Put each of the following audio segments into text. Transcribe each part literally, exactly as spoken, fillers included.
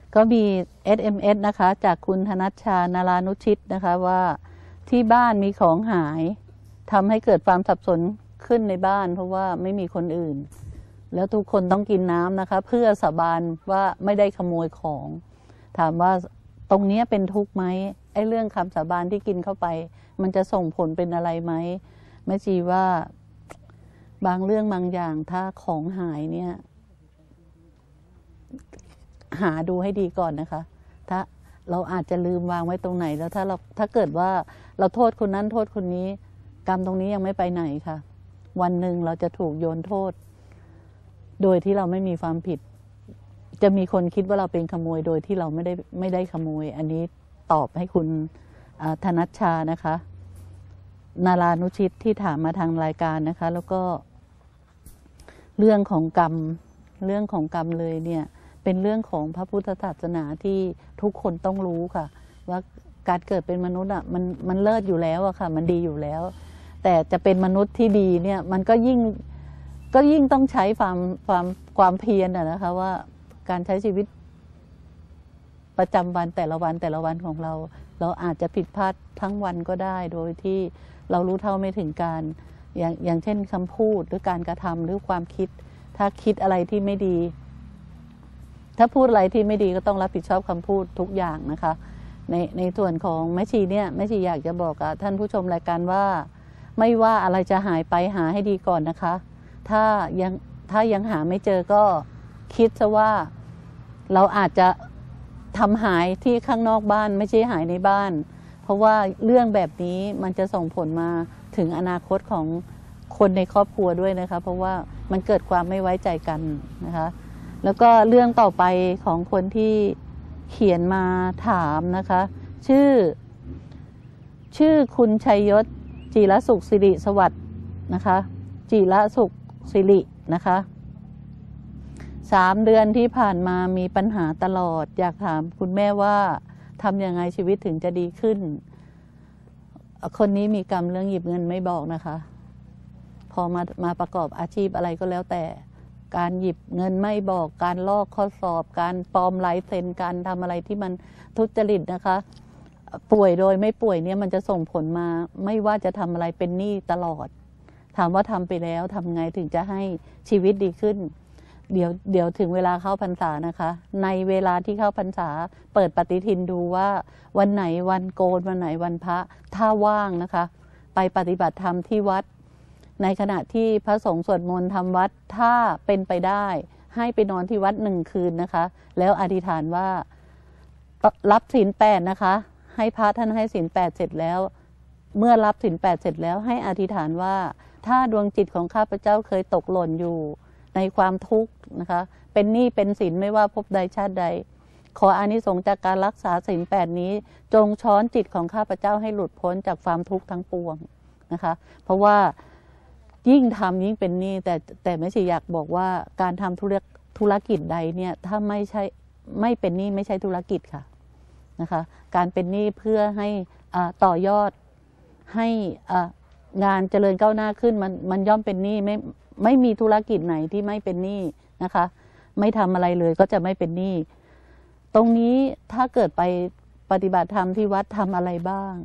ก็มี เอส เอ็ม เอส นะคะจากคุณธนัชชา นารานุชิตนะคะว่าที่บ้านมีของหายทำให้เกิดความสับสนขึ้นในบ้านเพราะว่าไม่มีคนอื่นแล้วทุกคนต้องกินน้ำนะคะเพื่อสาบานว่าไม่ได้ขโมยของถามว่าตรงนี้เป็นทุกข์ไหมไอ้เรื่องคำสาบานที่กินเข้าไปมันจะส่งผลเป็นอะไรไหมแม่ชีว่าบางเรื่องบางอย่างถ้าของหายเนี่ยหาดูให้ดีก่อนนะคะถ้าเราอาจจะลืมวางไว้ตรงไหนแล้วถ้าเราถ้าเกิดว่าเราโทษคนนั้นโทษคนนี้กรรมตรงนี้ยังไม่ไปไหนค่ะวันหนึ่งเราจะถูกโยนโทษโดยที่เราไม่มีความผิดจะมีคนคิดว่าเราเป็นขโมยโดยที่เราไม่ได้ไม่ได้ขโมยอันนี้ตอบให้คุณธนัชชานะคะนารานุชิตที่ถามมาทางรายการนะคะแล้วก็เรื่องของกรรมเรื่องของกรรมเลยเนี่ยเป็นเรื่องของพระพุทธศาสนาที่ทุกคนต้องรู้ค่ะว่าการเกิดเป็นมนุษย์อ่ะมันมันเลิศอยู่แล้วอะค่ะมันดีอยู่แล้วแต่จะเป็นมนุษย์ที่ดีเนี่ยมันก็ยิ่งก็ยิ่งต้องใช้ความความความเพียรอะนะคะว่าการใช้ชีวิตประจำวันแต่ละวันแต่ละวันของเราเราอาจจะผิดพลาดทั้งวันก็ได้โดยที่เรารู้เท่าไม่ถึงการอย่างอย่างเช่นคำพูดหรือการกระทำหรือความคิดถ้าคิดอะไรที่ไม่ดีถ้าพูดอะไรที่ไม่ดีก็ต้องรับผิดชอบคำพูดทุกอย่างนะคะในในส่วนของแม่ชีเนี่ยแม่ชีอยากจะบอกกับท่านผู้ชมรายการว่าไม่ว่าอะไรจะหายไปหาให้ดีก่อนนะคะถ้ายังถ้ายังหาไม่เจอก็คิดซะว่าเราอาจจะทำหายที่ข้างนอกบ้านไม่ใช่หายในบ้านเพราะว่าเรื่องแบบนี้มันจะส่งผลมาถึงอนาคตของคนในครอบครัวด้วยนะคะเพราะว่ามันเกิดความไม่ไว้ใจกันนะคะแล้วก็เรื่องต่อไปของคนที่เขียนมาถามนะคะชื่อชื่อคุณชัยยศจิรสุขสิริสวัสดิ์นะคะจิรสุขสิรินะคะสามเดือนที่ผ่านมามีปัญหาตลอดอยากถามคุณแม่ว่าทำยังไงชีวิตถึงจะดีขึ้นคนนี้มีกรรมเรื่องหยิบเงินไม่บอกนะคะพอมามาประกอบอาชีพอะไรก็แล้วแต่การหยิบเงินไม่บอกการลอกข้อสอบการปลอมลายเซ็นการทำอะไรที่มันทุจริตนะคะป่วยโดยไม่ป่วยเนี่ยมันจะส่งผลมาไม่ว่าจะทำอะไรเป็นหนี้ตลอดถามว่าทำไปแล้วทำไงถึงจะให้ชีวิตดีขึ้นเดี๋ยวเดี๋ยวถึงเวลาเข้าพรรษานะคะในเวลาที่เข้าพรรษาเปิดปฏิทินดูว่าวันไหนวันโกนวันไหนวันพระถ้าว่างนะคะไปปฏิบัติธรรมที่วัดในขณะที่พระสงฆ์สวดมนต์ทำวัดถ้าเป็นไปได้ให้ไปนอนที่วัดหนึ่งคืนนะคะแล้วอธิษฐานว่ารับศีลแปดนะคะให้พระท่านให้ศีลแปดเสร็จแล้วเมื่อรับศีลแปดเสร็จแล้วให้อธิษฐานว่าถ้าดวงจิตของข้าพเจ้าเคยตกหล่นอยู่ในความทุกข์นะคะเป็นหนี้เป็นสินไม่ว่าภพใดชาติใดขออานิสงส์จากการรักษาศีลแปดนี้จงช้อนจิตของข้าพเจ้าให้หลุดพ้นจากความทุกข์ทั้งปวงนะคะเพราะว่ายิ่งทำยิ่งเป็นหนี้แต่แต่ไม่ใช่อยากบอกว่าการทำธุรธุรกิจใดเนี่ยถ้าไม่ใช่ไม่เป็นหนี้ไม่ใช่ธุรกิจค่ะนะคะการเป็นหนี้เพื่อให้ต่อยอดให้งานเจริญก้าวหน้าขึ้นมันมันย่อมเป็นหนี้ไม่ไม่มีธุรกิจไหนที่ไม่เป็นหนี้นะคะไม่ทำอะไรเลยก็จะไม่เป็นหนี้ตรงนี้ถ้าเกิดไปปฏิบัติธรรมที่วัดทำอะไรบ้าง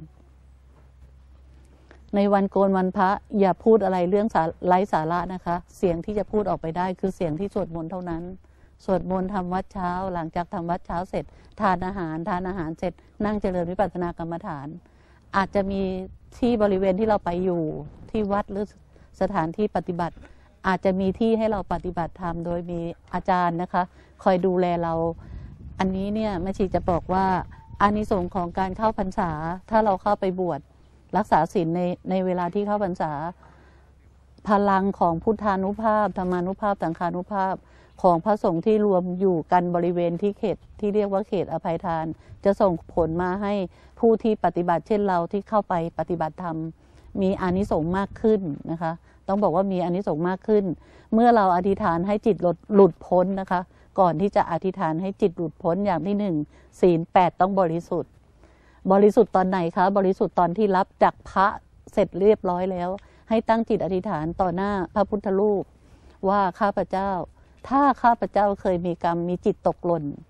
ในวันโกนวันพระอย่าพูดอะไรเรื่องไร้สาระนะคะเสียงที่จะพูดออกไปได้คือเสียงที่สวดมนต์เท่านั้นสวดมนต์ทำวัดเช้าหลังจากทำวัดเช้าเสร็จทานอาหารทานอาหารเสร็จนั่งเจริญวิปัสสนากรรมฐานอาจจะมีที่บริเวณที่เราไปอยู่ที่วัดหรือสถานที่ปฏิบัติอาจจะมีที่ให้เราปฏิบัติธรรมโดยมีอาจารย์นะคะคอยดูแลเราอันนี้เนี่ยแม่ชีจะบอกว่าอานิสงส์ของการเข้าพรรษาถ้าเราเข้าไปบวชรักษาศีลในในเวลาที่เข้าพรรษาพลังของพุทธานุภาพธรรมานุภาพสังฆานุภาพของพระสงฆ์ที่รวมอยู่กันบริเวณที่เขตที่เรียกว่าเขตอภัยทานจะส่งผลมาให้ผู้ที่ปฏิบัติเช่นเราที่เข้าไปปฏิบัติธรรมมีอานิสงส์มากขึ้นนะคะต้องบอกว่ามีอานิสงส์มากขึ้นเมื่อเราอธิษฐานให้จิตหลุดหลุดพ้นนะคะก่อนที่จะอธิษฐานให้จิตหลุดพ้นอย่างที่หนึ่งศีลแปดต้องบริสุทธิ์บริสุทธิ์ตอนไหนคะบริสุทธิ์ตอนที่รับจากพระเสร็จเรียบร้อยแล้วให้ตั้งจิตอธิษฐานต่อหน้าพระพุทธรูปว่าข้าพเจ้าถ้าข้าพเจ้าเคยมีกรรมมีจิตตกหล่น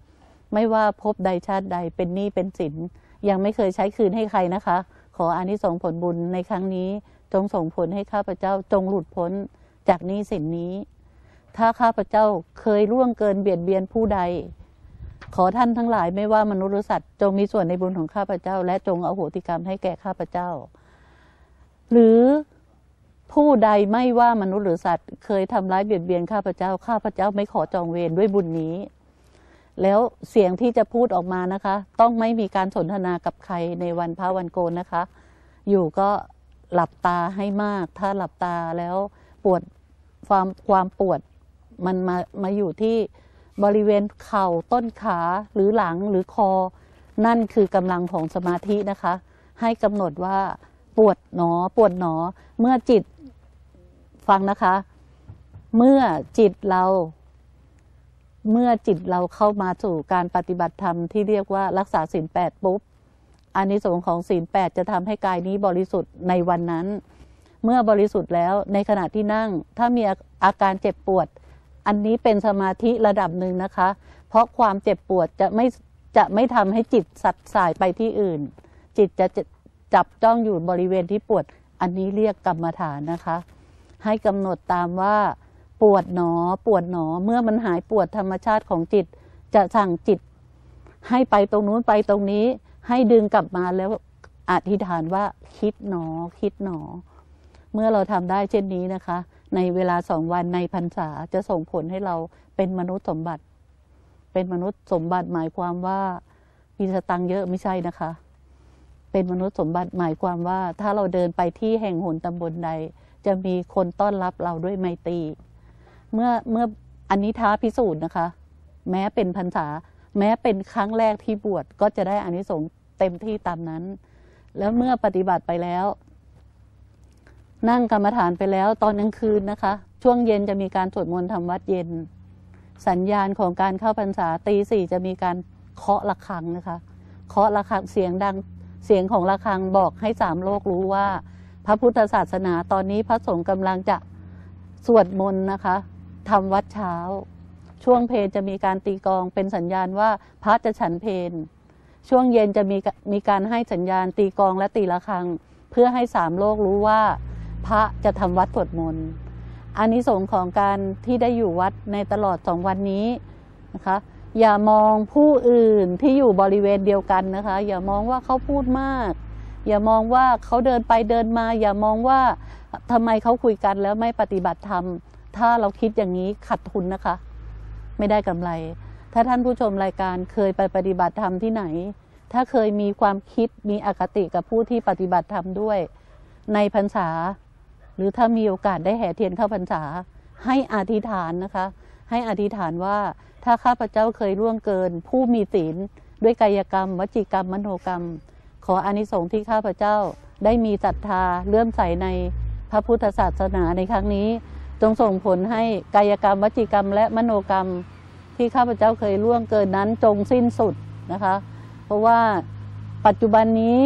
ไม่ว่าภพใดชาติใดเป็นหนี้เป็นสินยังไม่เคยใช้คืนให้ใครนะคะขออานิสงส์ผลบุญในครั้งนี้จงส่งผลให้ข้าพเจ้าจงหลุดพ้นจากหนี้สินนี้ถ้าข้าพเจ้าเคยล่วงเกินเบียดเบียนผู้ใดขอท่านทั้งหลายไม่ว่ามนุษย์หรือสัตว์จงมีส่วนในบุญของข้าพเจ้าและจงอโหสิกรรมให้แก่ข้าพเจ้าหรือผู้ใดไม่ว่ามนุษย์หรือสัตว์เคยทำร้ายเบียดเบียนข้าพเจ้าข้าพเจ้าไม่ขอจองเวรด้วยบุญนี้แล้วเสียงที่จะพูดออกมานะคะต้องไม่มีการสนทนากับใครในวันพระวันโกนนะคะอยู่ก็หลับตาให้มากถ้าหลับตาแล้วปวดความความปวดมันมามาอยู่ที่บริเวณเข่าต้นขาหรือหลังหรือคอนั่นคือกำลังของสมาธินะคะให้กำหนดว่าปวดหนอปวดหนอเมื่อจิตฟังนะคะเมื่อจิตเราเมื่อจิตเราเข้ามาสู่การปฏิบัติธรรมที่เรียกว่ารักษาศีลแปดปุ๊บอานิสงส์ของศีลแปดจะทำให้กายนี้บริสุทธิ์ในวันนั้นเมื่อบริสุทธิ์แล้วในขณะที่นั่งถ้ามีอาการเจ็บปวดอันนี้เป็นสมาธิระดับหนึ่งนะคะเพราะความเจ็บปวดจะไม่จะไม่ทำให้จิตสัดสายไปที่อื่นจิตจะจับจ้องอยู่บริเวณที่ปวดอันนี้เรียกกรรมฐานนะคะให้กำหนดตามว่าปวดหนอปวดหนอเมื่อมันหายปวดธรรมชาติของจิตจะสั่งจิตให้ไปตรงนู้นไปตรงนี้ให้ดึงกลับมาแล้วอธิษฐานว่าคิดหนอคิดหนอเมื่อเราทำได้เช่นนี้นะคะในเวลาสองวันในพรรษาจะส่งผลให้เราเป็นมนุษย์สมบัติเป็นมนุษย์สมบัติหมายความว่ามีสตังค์เยอะไม่ใช่นะคะเป็นมนุษย์สมบัติหมายความว่าถ้าเราเดินไปที่แห่งหนตำบลใดจะมีคนต้อนรับเราด้วยไมตรีเมื่อเมื่ออันนี้ท้าพิสูจน์นะคะแม้เป็นพรรษาแม้เป็นครั้งแรกที่บวชก็จะได้อานิสงส์เต็มที่ตามนั้นแล้วเมื่อปฏิบัติไปแล้วนั่งกรรมฐานไปแล้วตอนกลางคืนนะคะช่วงเย็นจะมีการสวดมนต์ทำวัดเย็นสัญญาณของการเข้าพรรษาตีสี่จะมีการเคาะระฆังนะคะเคาะระฆังเสียงดังเสียงของระฆังบอกให้สามโลกรู้ว่าพระพุทธศาสนาตอนนี้พระสงฆ์กำลังจะสวดมนต์นะคะทำวัดเช้าช่วงเพลจะมีการตีกลองเป็นสัญญาณว่าพระจะฉันเพลช่วงเย็นจะมีมีการให้สัญญาณตีกลองและตีระฆังเพื่อให้สามโลกรู้ว่าพระจะทำวัดสวดมนต์อานิสงส์ของการที่ได้อยู่วัดในตลอดสองวันนี้นะคะอย่ามองผู้อื่นที่อยู่บริเวณเดียวกันนะคะอย่ามองว่าเขาพูดมากอย่ามองว่าเขาเดินไปเดินมาอย่ามองว่าทำไมเขาคุยกันแล้วไม่ปฏิบัติธรรมถ้าเราคิดอย่างนี้ขาดทุนนะคะไม่ได้กำไรถ้าท่านผู้ชมรายการเคยไปปฏิบัติธรรมที่ไหนถ้าเคยมีความคิดมีอคติกับผู้ที่ปฏิบัติธรรมด้วยในพรรษาหรือถ้ามีโอกาสได้แห่เทียนเข้าพรรษาให้อธิษฐานนะคะให้อธิษฐานว่าถ้าข้าพเจ้าเคยล่วงเกินผู้มีศีลด้วยกายกรรมวจีกรรมมโนกรรมขออานิสงส์ที่ข้าพเจ้าได้มีศรัทธาเลื่อมใสในพระพุทธศาสนาในครั้งนี้จงส่งผลให้กายกรรมวจีกรรมและมโนกรรมที่ข้าพเจ้าเคยล่วงเกินนั้นจงสิ้นสุดนะคะเพราะว่าปัจจุบันนี้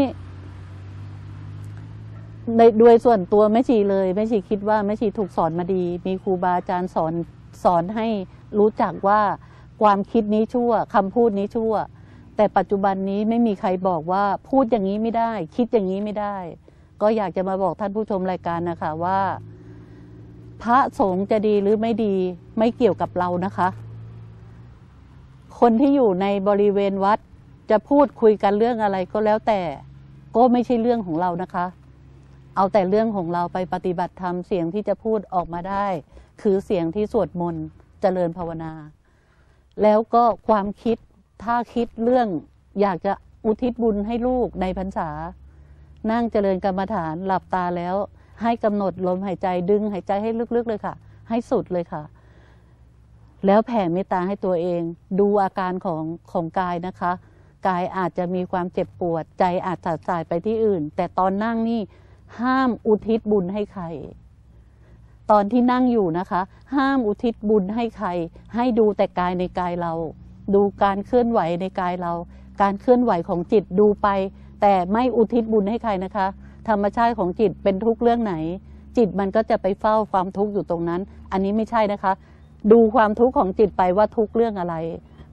ในโดยส่วนตัวแม่ชีเลยแม่ชีคิดว่าแม่ชีถูกสอนมาดีมีครูบาอาจารย์สอนสอนให้รู้จักว่าความคิดนี้ชั่วคำพูดนี้ชั่วแต่ปัจจุบันนี้ไม่มีใครบอกว่าพูดอย่างนี้ไม่ได้คิดอย่างนี้ไม่ได้ก็อยากจะมาบอกท่านผู้ชมรายการนะคะว่าพระสงฆ์จะดีหรือไม่ดีไม่เกี่ยวกับเรานะคะคนที่อยู่ในบริเวณวัดจะพูดคุยกันเรื่องอะไรก็แล้วแต่ก็ไม่ใช่เรื่องของเรานะคะเอาแต่เรื่องของเราไปปฏิบัติธรรมเสียงที่จะพูดออกมาได้คือเสียงที่สวดมนต์เจริญภาวนาแล้วก็ความคิดถ้าคิดเรื่องอยากจะอุทิศบุญให้ลูกในพรรษานั่งเจริญกรรมฐานหลับตาแล้วให้กำหนดลมหายใจดึงหายใจให้ลึกๆเลยค่ะให้สุดเลยค่ะแล้วแผ่เมตตาให้ตัวเองดูอาการของของกายนะคะกายอาจจะมีความเจ็บปวดใจอาจสาดสายไปที่อื่นแต่ตอนนั่งนี่ห้ามอุทิศบุญให้ใครตอนที่นั่งอยู่นะคะห้ามอุทิศบุญให้ใครให้ดูแต่กายในกายเราดูการเคลื่อนไหวในกายเราการเคลื่อนไหวของจิตดูไปแต่ไม่อุทิศบุญให้ใครนะคะธรรมชาติของจิตเป็นทุกข์เรื่องไหนจิตมันก็จะไปเฝ้าความทุกข์อยู่ตรงนั้นอันนี้ไม่ใช่นะคะดูความทุกข์ของจิตไปว่าทุกข์เรื่องอะไร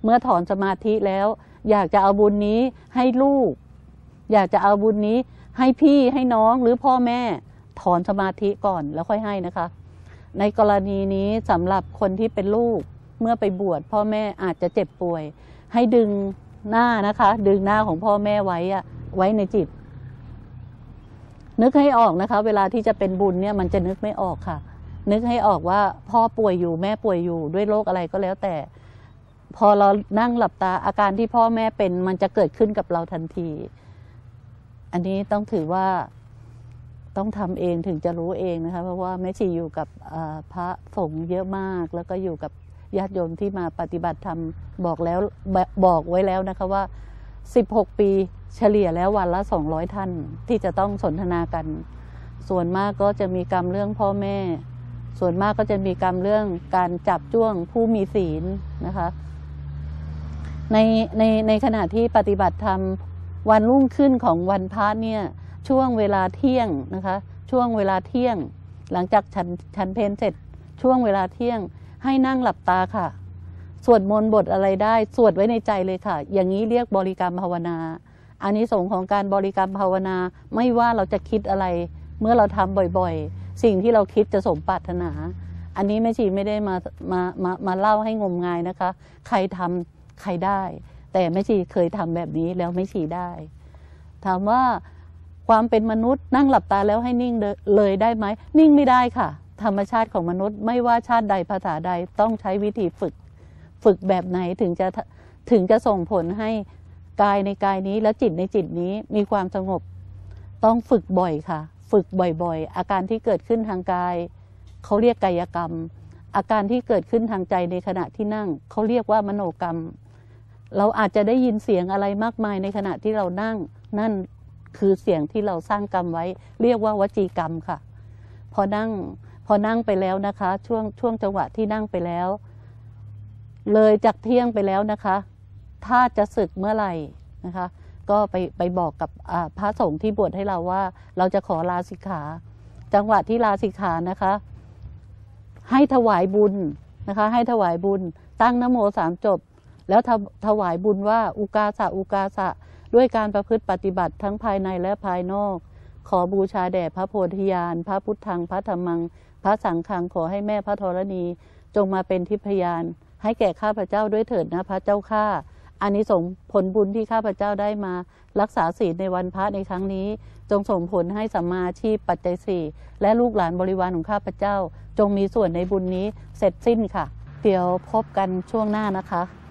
เมื่อถอนสมาธิแล้ว อยากจะเอาบุญนี้ให้ลูก อยากจะเอาบุญนี้ให้พี่ให้น้องหรือพ่อแม่ถอนสมาธิก่อนแล้วค่อยให้นะคะ ในกรณีนี้สำหรับคนที่เป็นลูกเมื่อไปบวชพ่อแม่อาจจะเจ็บป่วยให้ดึงหน้านะคะ ดึงหน้าของพ่อแม่ไว้อะไว้ในจิตนึกให้ออกนะคะเวลาที่จะเป็นบุญเนี่ยมันจะนึกไม่ออกค่ะนึกให้ออกว่าพ่อป่วยอยู่แม่ป่วยอยู่ด้วยโรคอะไรก็แล้วแต่พอเรานั่งหลับตาอาการที่พ่อแม่เป็นมันจะเกิดขึ้นกับเราทันทีอันนี้ต้องถือว่าต้องทำเองถึงจะรู้เองนะคะเพราะว่าแม่ชีอยู่กับพระสงฆ์เยอะมากแล้วก็อยู่กับญาติโยมที่มาปฏิบัติธรรมบอกแล้วบอกไว้แล้วนะคะว่าสิบหกปีเฉลี่ยแล้ววันละสองร้อยท่านที่จะต้องสนทนากันส่วนมากก็จะมีกรรมเรื่องพ่อแม่ส่วนมากก็จะมีกรรมเรื่องการจับจ้วงผู้มีศีลนะคะในในในขณะที่ปฏิบัติธรรมวันรุ่งขึ้นของวันพระเนี่ยช่วงเวลาเที่ยงนะคะช่วงเวลาเที่ยงหลังจากฉันฉันเพลเสร็จช่วงเวลาเที่ยงให้นั่งหลับตาค่ะสวดมนต์บทอะไรได้สวดไว้ในใจเลยค่ะอย่างนี้เรียกบริกรรมภาวนาอานิสงส์ของการบริกรรมภาวนาไม่ว่าเราจะคิดอะไรเมื่อเราทำบ่อยๆสิ่งที่เราคิดจะสมปรารถนาอันนี้แม่ชีไม่ได้มามามามาเล่าให้งมงายนะคะใครทำใครได้แต่แม่ชีเคยทำแบบนี้แล้วแม่ชีได้ถามว่าความเป็นมนุษย์นั่งหลับตาแล้วให้นิ่งเลยได้ไหมนิ่งไม่ได้ค่ะธรรมชาติของมนุษย์ไม่ว่าชาติใดภาษาใดต้องใช้วิธีฝึกฝึกแบบไหนถึงจะถึงจะส่งผลให้กายในกายนี้และจิตในจิตนี้มีความสงบต้องฝึกบ่อยค่ะฝึกบ่อยๆอาการที่เกิดขึ้นทางกายเขาเรียกกายกรรมอาการที่เกิดขึ้นทางใจในขณะที่นั่งเขาเรียกว่ามโนกรรมเราอาจจะได้ยินเสียงอะไรมากมายในขณะที่เรานั่งนั่นคือเสียงที่เราสร้างกรรมไว้เรียกว่าวจีกรรมค่ะพอนั่งพอนั่งไปแล้วนะคะช่วงช่วงจังหวะที่นั่งไปแล้วเลยจากเที่ยงไปแล้วนะคะถ้าจะสึกเมื่อไหร่นะคะก็ไปไปบอกกับพระสงฆ์ที่บวชให้เราว่าเราจะขอลาสิกขาจังหวะที่ลาสิกขานะคะให้ถวายบุญนะคะให้ถวายบุญตั้งนะโมสามจบแล้วถวายบุญว่าอุกาสะอุกาสะด้วยการประพฤติปฏิบัติทั้งภายในและภายนอกขอบูชาแด่พระโพธิญาณพระพุทธังพระธรรมังพระสังฆังขอให้แม่พระธรณีจงมาเป็นทิพยานให้แก่ข้าพเจ้าด้วยเถิดนะพระเจ้าข้าอานิสงส์ผลบุญที่ข้าพเจ้าได้มารักษาศีลในวันพระในครั้งนี้จงส่งผลให้สัมมาอาชีพปัจจัยสี่และลูกหลานบริวารของข้าพเจ้าจงมีส่วนในบุญนี้เสร็จสิ้นค่ะเดี๋ยวพบกันช่วงหน้านะคะ